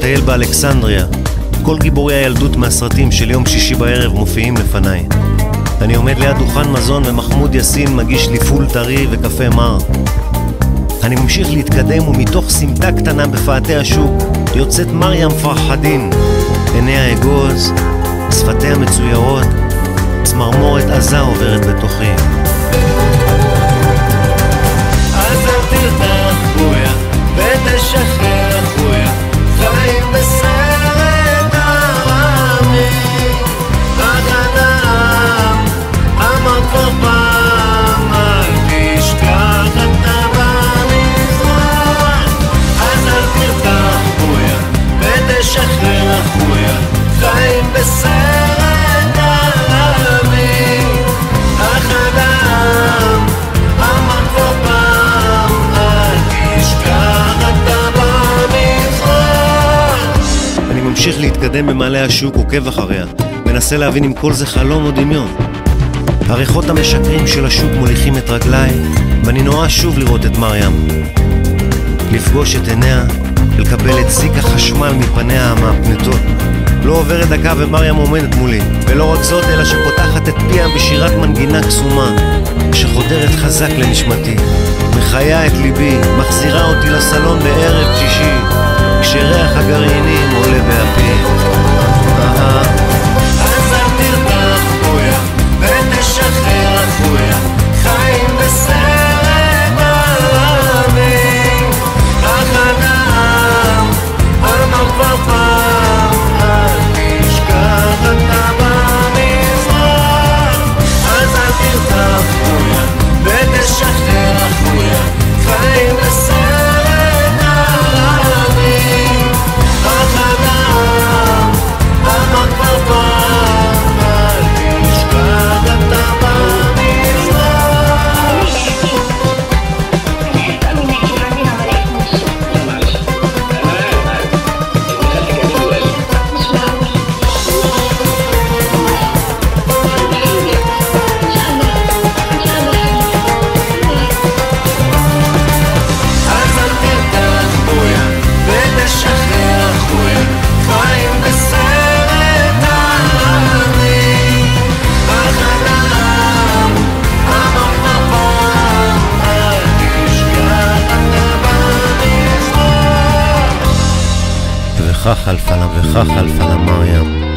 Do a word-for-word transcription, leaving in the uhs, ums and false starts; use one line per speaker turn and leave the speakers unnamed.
מטייל באלכסנדריה. כל גיבורי הילדות מהסרטים של יום שישי בערב מופיעים לפניי. אני עומד ליד דוכן מזון ומחמוד יאסין מגיש לי פול טרי וקפה מר. אני ממשיך להתקדם ומתוך סמטה קטנה בפאתי השוק יוצאת מרים פרחדין. עיניה אגוז, שפתיה מצוירות, צמרמורת עזה עוברת בתוכי.
אז אל תרתח חויה ותשחרר חויה, חיים בסרט ערמי. אחד העם אמר כבר פעם אל תשכח אתה במזרח. אז אל תרתח חויה ותשחרר חויה, חיים בסרט ערמי. אחד העם אמר כבר פעם אל תשכח אתה במזרח.
אני ממשיך להתקדם במעלה השוק, עוקב אחריה, מנסה להבין אם כל זה חלום או דמיון. הריחות המשקרים של השוק מוליכים את רגליי, ואני נורא שוב לראות את מרים, לפגוש את עיניה ולקבל את זיק החשמל מפניה המהפנטות. לא עוברת דקה ומרים עומדת מולי, ולא רק זאת אלא שפותחת את פיה בשירת מנגינה קסומה שחודרת חזק לנשמתי, מחיה את ליבי, מחזירה אותי לסלון בערב שישי כשריח הגרעינים עולה באפי. אהה.
אז אל תרתח חויה ותשחרר חויה, חיים בסרט ערמי. אחד העם אמר כבר פעם אל תשכח אתה במזרח. אז אל תרתח חויה ותשחרר חויה, חיים בסרט ערמי. אחד העם אמר כבר פעם אל תשכח אתה במזרח. אז אל תרתח חויה ותשחרר חויה, חיים בסרט ערמי. אחד העם אמר כבר פעם אל תשכח אתה במזרח.
וכך חלפה לה וכך חלפה לה מרים.